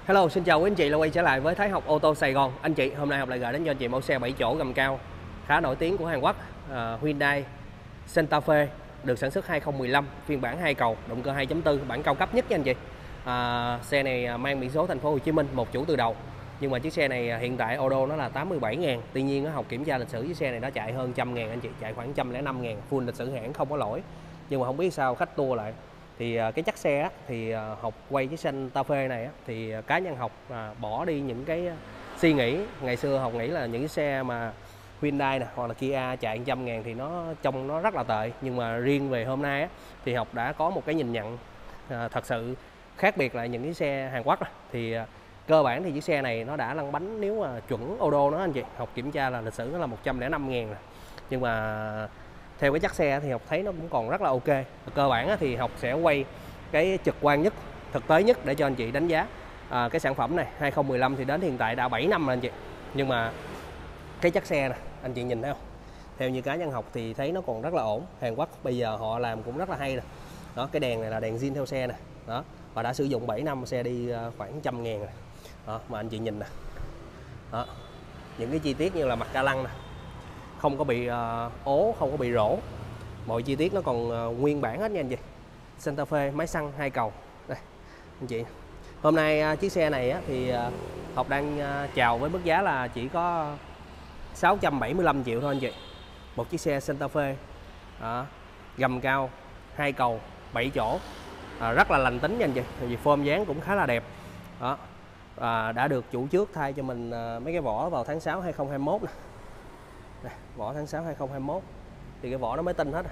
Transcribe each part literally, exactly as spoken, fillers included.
Hello, xin chào quý anh chị đã quay trở lại với Thái Học ô tô Sài Gòn. Anh chị, hôm nay Học lại gửi đến cho anh chị mẫu xe bảy chỗ gầm cao khá nổi tiếng của Hàn Quốc, uh, Hyundai Santa Fe, được sản xuất hai không một lăm, phiên bản hai cầu, động cơ hai chấm bốn, bản cao cấp nhất nha anh chị. Uh, xe này mang biển số thành phố Hồ Chí Minh, một chủ từ đầu. Nhưng mà chiếc xe này hiện tại ô đô nó là tám mươi bảy ngàn. Tuy nhiên Học kiểm tra lịch sử chiếc xe này nó chạy hơn trăm ngàn anh chị, chạy khoảng một trăm lẻ năm ngàn, full lịch sử hãng không có lỗi. Nhưng mà không biết sao khách tua lại. Thì cái chắc xe á, thì Học quay chiếc Santa Fe này á, thì cá nhân Học à, bỏ đi những cái suy nghĩ ngày xưa. Học nghĩ là những cái xe mà Hyundai nè hoặc là Kia chạy một trăm ngàn thì nó trông nó rất là tệ. Nhưng mà riêng về hôm nay á, thì Học đã có một cái nhìn nhận à, thật sự khác biệt lại những cái xe Hàn Quốc á. Thì à, cơ bản thì chiếc xe này nó đã lăn bánh, nếu mà chuẩn ô đô nó anh chị, Học kiểm tra là lịch sử nó là một trăm lẻ năm ngàn rồi. Nhưng mà theo cái chắc xe thì Học thấy nó cũng còn rất là ok. Cơ bản thì Học sẽ quay cái trực quan nhất, thực tế nhất để cho anh chị đánh giá à, cái sản phẩm này. Hai không một lăm thì đến hiện tại đã bảy năm rồi anh chị. Nhưng mà cái chắc xe này anh chị nhìn thấy không? Theo như cá nhân Học thì thấy nó còn rất là ổn. Hàn Quốc bây giờ họ làm cũng rất là hay rồi. Đó, cái đèn này là đèn zin theo xe nè. Đó, và đã sử dụng bảy năm, xe đi khoảng trăm ngàn rồi. Đó, mà anh chị nhìn nè. Đó, những cái chi tiết như là mặt ca lăng nè, không có bị uh, ố, không có bị rỗ, mọi chi tiết nó còn uh, nguyên bản hết nha anh chị. Santa Fe máy xăng hai cầu đây anh chị. Hôm nay uh, chiếc xe này á, thì uh, Học đang uh, chào với mức giá là chỉ có sáu trăm bảy mươi lăm triệu thôi anh chị. Một chiếc xe Santa Fe uh, gầm cao hai cầu bảy chỗ, uh, rất là lành tính nha anh chị, vì form dáng cũng khá là đẹp. Đó, uh, đã được chủ trước thay cho mình uh, mấy cái vỏ vào tháng sáu hai không hai mốt nè. Đây, vỏ tháng sáu hai không hai mốt thì cái vỏ nó mới tinh hết.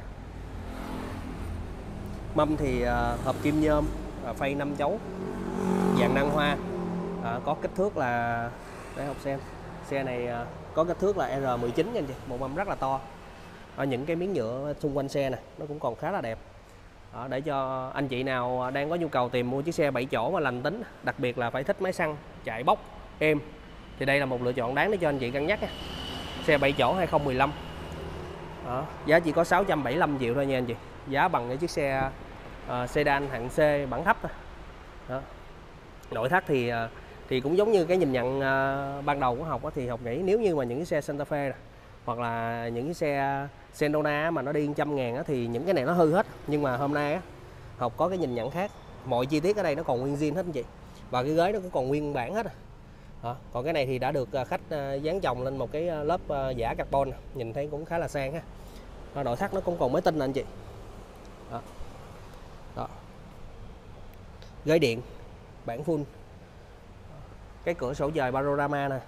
Mâm thì uh, hợp kim nhôm, uh, phay năm chấu, dạng năng hoa, uh, có kích thước là để Học xem. Xe này uh, có kích thước là R mười chín nha anh chị, một mâm rất là to. Uh, những cái miếng nhựa xung quanh xe này nó cũng còn khá là đẹp. Uh, để cho anh chị nào đang có nhu cầu tìm mua chiếc xe bảy chỗ mà lành tính, đặc biệt là phải thích máy xăng chạy bốc êm, thì đây là một lựa chọn đáng để cho anh chị cân nhắc nha. Xe bảy chỗ hai không một lăm. Đó, giá chỉ có sáu trăm bảy mươi lăm triệu thôi nha anh chị. Giá bằng cái chiếc xe uh, sedan hạng C bản thấp thôi. Đó. Nội thất thì uh, thì cũng giống như cái nhìn nhận uh, ban đầu của Học á, thì Học nghĩ nếu như mà những cái xe Santa Fe này, hoặc là những cái xe Sedona mà nó đi một trăm ngàn á, thì những cái này nó hư hết. Nhưng mà hôm nay á, Học có cái nhìn nhận khác. Mọi chi tiết ở đây nó còn nguyên zin hết anh chị. Và cái ghế nó cũng còn nguyên bản hết. Đó. Còn cái này thì đã được khách dán chồng lên một cái lớp giả carbon, nhìn thấy cũng khá là sang ha. Nội thất nó cũng còn mới tinh nè anh chị. Đó. Đó. Ghế điện bản full, cái cửa sổ trời panorama nè.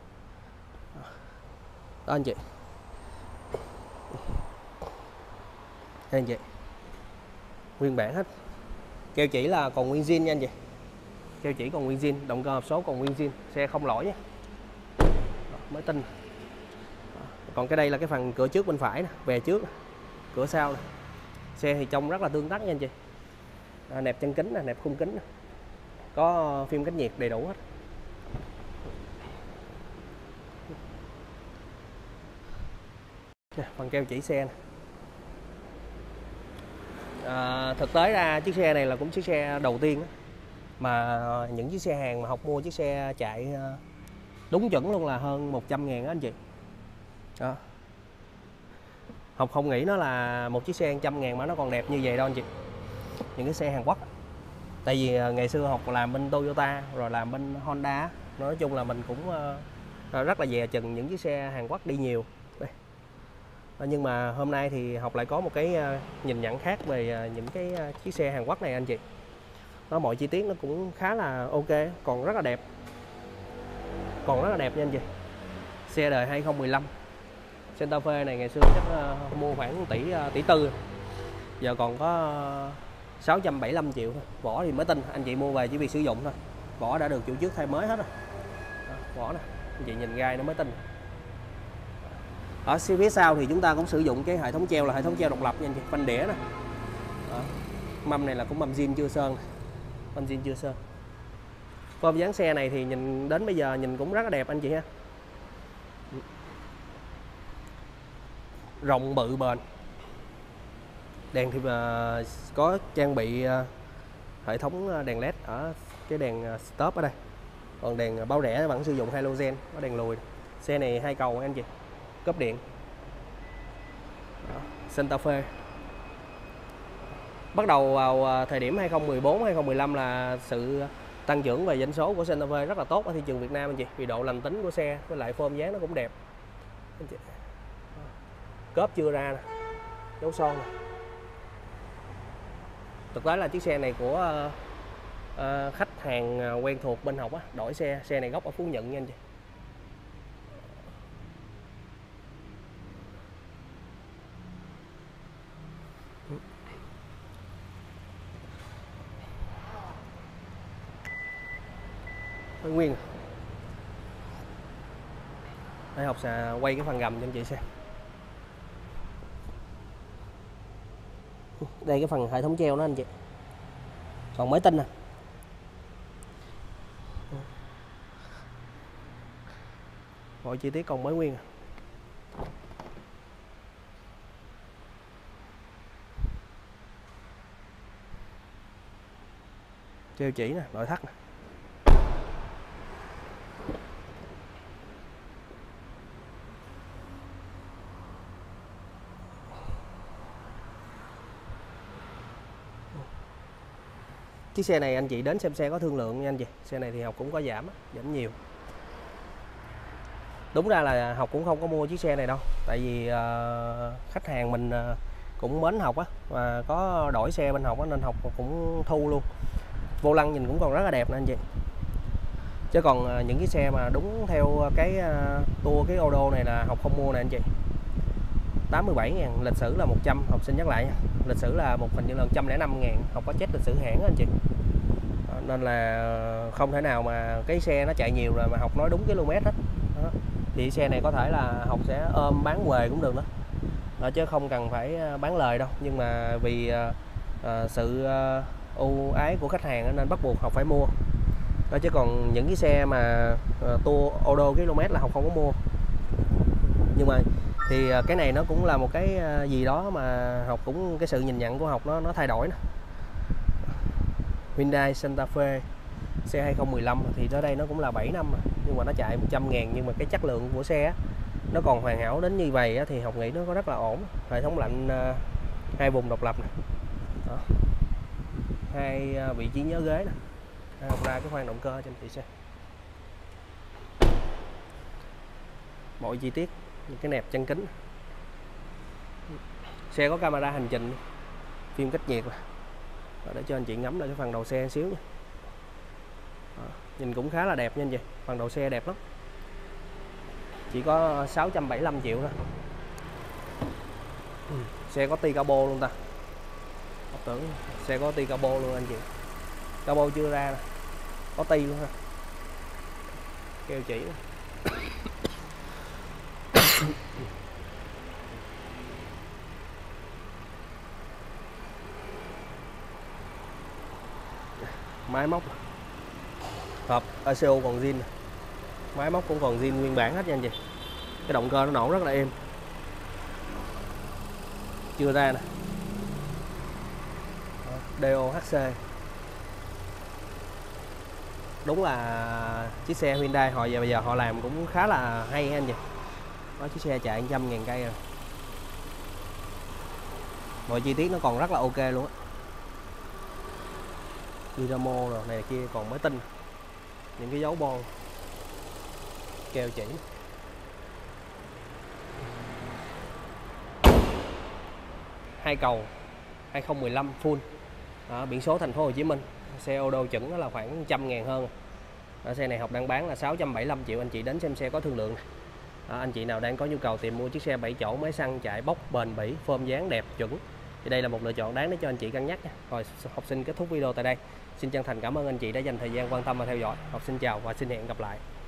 Đó anh chị. Đây anh chị, nguyên bản hết, keo chỉ là còn nguyên zin nha anh chị. Keo chỉ còn nguyên zin, động cơ hộp số còn nguyên zin, xe không lỗi nhé. Đó, mới tinh. Đó. Còn cái đây là cái phần cửa trước bên phải nè, về trước nè, cửa sau nè. Xe thì trông rất là tương tác nha anh chị. À, nẹp chân kính nè, nẹp khung kính nè. Có phim cách nhiệt đầy đủ hết. Nè, phần keo chỉ xe nè. À, thực tế ra chiếc xe này là cũng chiếc xe đầu tiên đó, mà những chiếc xe Hàn mà Học mua chiếc xe chạy đúng chuẩn luôn là hơn một trăm ngàn đó anh chị. Đó. Học không nghĩ nó là một chiếc xe một trăm ngàn mà nó còn đẹp như vậy đâu anh chị. Những cái xe Hàn Quốc, tại vì ngày xưa Học làm bên Toyota rồi làm bên Honda, nói chung là mình cũng rất là dè chừng những chiếc xe Hàn Quốc đi nhiều. Đây. Nhưng mà hôm nay thì Học lại có một cái nhìn nhận khác về những cái chiếc xe Hàn Quốc này anh chị. Nó mọi chi tiết nó cũng khá là ok, còn rất là đẹp. Còn rất là đẹp nha anh chị. Xe đời hai không một lăm. Santa Fe này ngày xưa chắc uh, mua khoảng tỷ uh, tỷ tư. Giờ còn có uh, sáu trăm bảy mươi lăm triệu thôi. Vỏ thì mới tinh, anh chị mua về chỉ việc sử dụng thôi. Vỏ đã được chủ trước thay mới hết rồi. Đó, vỏ nè, anh chị nhìn gai nó mới tinh. Ở phía sau thì chúng ta cũng sử dụng cái hệ thống treo là hệ thống treo độc lập nha anh chị, phanh đĩa nè. Đó. Mâm này là cũng mâm zin chưa sơn. Mâm zin chưa sơn. Form dáng xe này thì nhìn đến bây giờ nhìn cũng rất là đẹp anh chị ha. Rộng bự bền. Đèn thì có trang bị hệ thống đèn led ở cái đèn stop ở đây. Còn đèn báo rẽ vẫn sử dụng halogen, có đèn lùi. Xe này hai cầu anh chị, cốp điện. Đó, Santa Fe. Bắt đầu vào thời điểm hai không một bốn hai không một lăm là sự tăng trưởng về doanh số của Santa Fe rất là tốt ở thị trường Việt Nam anh chị, vì độ lành tính của xe với lại form dáng nó cũng đẹp anh chị. Cốp chưa ra nè, dấu son nè. Thực tế là chiếc xe này của uh, khách hàng quen thuộc bên Học á, đổi xe, xe này gốc ở Phú Nhuận nha anh chị. Nguyên để Học sẽ quay cái phần gầm cho anh chị xem. Đây cái phần hệ thống treo đó anh chị, còn mới tinh nè. Mọi chi tiết còn mới nguyên. Treo chỉ nè, nội thất nè. Chiếc xe này anh chị đến xem xe có thương lượng nha anh chị. Xe này thì Học cũng có giảm, giảm nhiều. Đúng ra là Học cũng không có mua chiếc xe này đâu, tại vì uh, khách hàng mình uh, cũng mến Học á, và có đổi xe bên Học á, nên Học cũng thu luôn. Vô lăng nhìn cũng còn rất là đẹp nè anh chị. Chứ còn uh, những cái xe mà đúng theo cái uh, tour cái ô đô này là Học không mua nè anh chị. Tám mươi bảy ngàn, lịch sử là một trăm, Học xin nhắc lại nha. Lịch sử là một hình như là một trăm lẻ năm ngàn, Học có check lịch sử hãng đó anh chị. Đó, nên là không thể nào mà cái xe nó chạy nhiều rồi mà Học nói đúng km hết. Đó. Thì xe này có thể là Học sẽ ôm bán quề cũng được đó. Đó, chứ không cần phải bán lời đâu. Nhưng mà vì uh, sự uh, ưu ái của khách hàng nên bắt buộc Học phải mua. Đó, chứ còn những cái xe mà uh, tour ô đô km là Học không có mua. Nhưng mà thì cái này nó cũng là một cái gì đó mà Học cũng cái sự nhìn nhận của Học nó nó thay đổi nè. Hyundai Santa Fe xe hai không một lăm thì tới đây nó cũng là bảy năm rồi, nhưng mà nó chạy một trăm ngàn, nhưng mà cái chất lượng của xe nó còn hoàn hảo đến như vậy thì Học nghĩ nó có rất là ổn. Hệ thống lạnh hai vùng độc lập nè. Đó. Hai vị trí nhớ ghế nè. Học ra cái khoang động cơ cho anh chị xem. Mọi chi tiết, những cái nẹp chân kính. Xe có camera hành trình, phim cách nhiệt. Để cho anh chị ngắm lại cái phần đầu xe một xíu nha. Đó, nhìn cũng khá là đẹp nha anh chị. Phần đầu xe đẹp lắm. Chỉ có sáu trăm bảy mươi lăm triệu thôi. Ừ, xe có ti cabo luôn ta. Học tưởng xe có ti cabo luôn anh chị. Cabo chưa ra nè. Có ti luôn ha. Keo chỉ nè. Máy móc hộp a xê o còn zin, máy móc cũng còn zin nguyên bản hết nha anh chị. Cái động cơ nó nổ rất là êm, chưa ra nè. đê ô hát xê, đúng là chiếc xe Hyundai họ giờ bây giờ họ làm cũng khá là hay anh chị. Đó, chiếc xe chạy một trăm ngàn cây rồi, mọi chi tiết nó còn rất là ok luôn á. Dynamo rồi này kia còn mới tinh, những cái dấu bon keo chỉ. Hai cầu hai không một lăm full. Đó, biển số thành phố Hồ Chí Minh, xe ô đô chuẩn đó là khoảng một trăm ngàn hơn. Đó, xe này Học đang bán là sáu trăm bảy mươi lăm triệu, anh chị đến xem xe có thương lượng. Đó, anh chị nào đang có nhu cầu tìm mua chiếc xe bảy chỗ máy xăng chạy bốc bền bỉ, form dáng đẹp chuẩn thì đây là một lựa chọn đáng để cho anh chị cân nhắc nha. Rồi, Học xin kết thúc video tại đây. Xin chân thành cảm ơn anh chị đã dành thời gian quan tâm và theo dõi. Học xin chào và xin hẹn gặp lại.